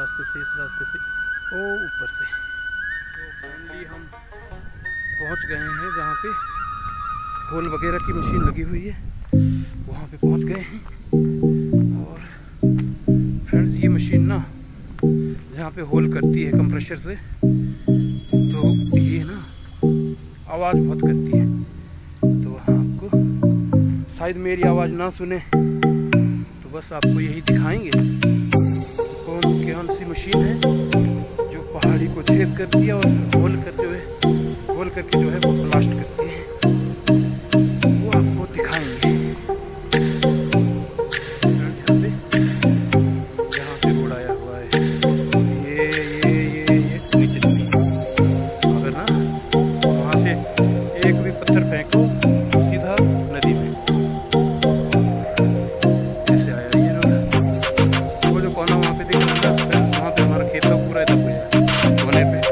रास्ते से, इस रास्ते से, ओ ऊपर से। तो फाइनली हम पहुंच गए हैं जहाँ पे होल वगैरह की मशीन लगी हुई है, वहाँ पे पहुंच गए हैं। और फ्रेंड्स ये मशीन ना जहाँ पे होल करती है कंप्रेशर से, तो ये ना आवाज़ बहुत करती है। तो आपको शायद मेरी आवाज़ ना सुने, तो बस आपको यही दिखाएंगे कौन सी मशीन है जो पहाड़ी को छेद करती है और होल करके जो है वो ब्लास्ट करती है, वो आपको दिखाएंगे। यहाँ पे उड़ाया हुआ है ये अगर ना वहाँ से एक भी पत्थर फेंको सीधा नदी में। ऐसे आया ये रोड, वो जो कोना वहाँ पे दिख रहा है, वहाँ पे हमारा खेत का पूरा इधर हो होने पे।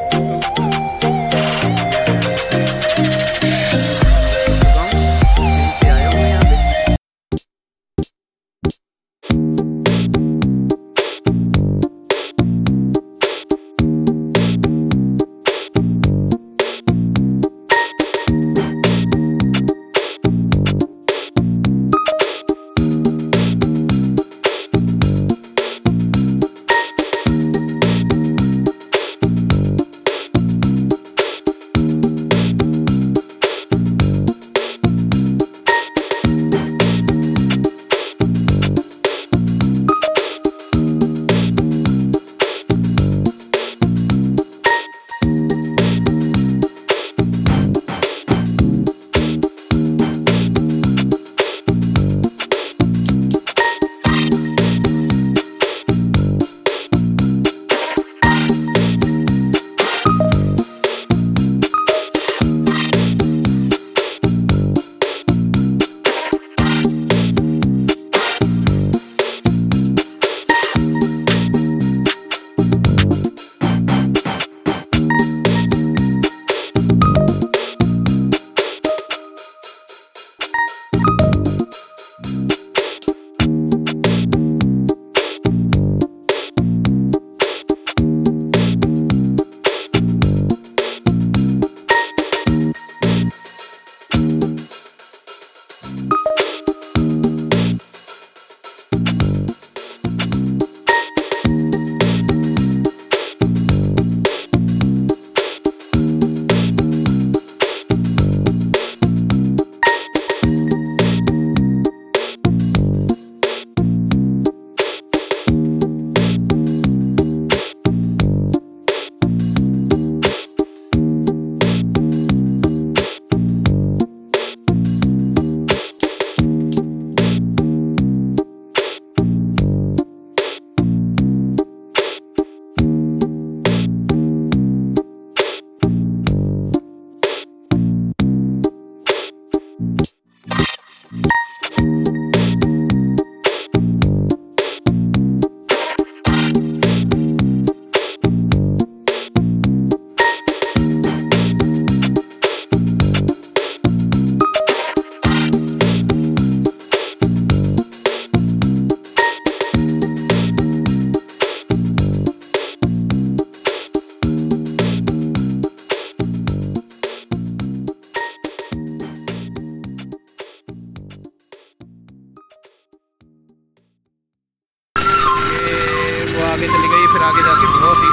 आगे चली गई, फिर आगे जाके बहुत ही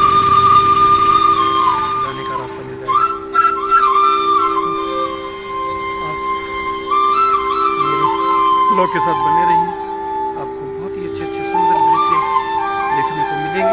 जाने का रास्ता मिल जाएगा। आप ब्लॉग के साथ बने रहिए, आपको बहुत ही अच्छे अच्छे सुंदर दृश्य देखने को मिलेंगे।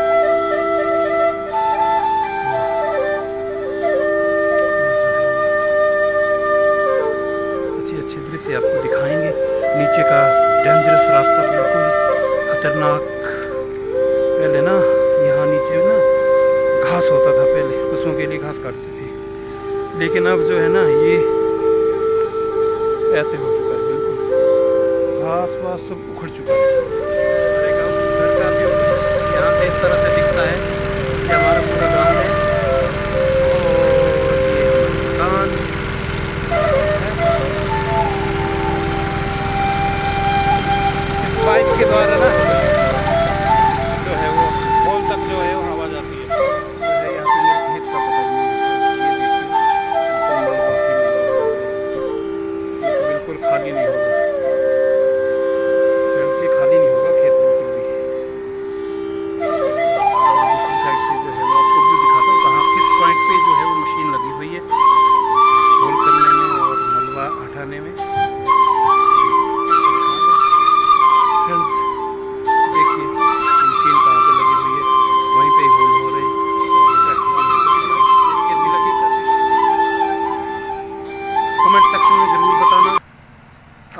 अच्छे अच्छे दृश्य आपको दिखाएंगे। नीचे का डेंजरस रास्ता, बिल्कुल खतरनाक। पहले ना यहाँ नीचे ना घास होता था, पहले पशुओं के लिए घास काटते थे, लेकिन अब जो है ना ये ऐसे हो चुका है, बिल्कुल घास वास सब उखड़ चुका है। हमारे गाँव घर का भी यहाँ पे इस तरह से दिखता है कि हमारा पूरा गाँव है। और ये मकान इस पाइप के द्वारा ना जो है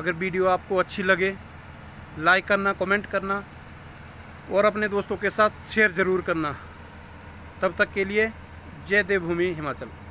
अगर वीडियो आपको अच्छी लगे लाइक करना, कमेंट करना और अपने दोस्तों के साथ शेयर ज़रूर करना। तब तक के लिए जय देवभूमि हिमाचल।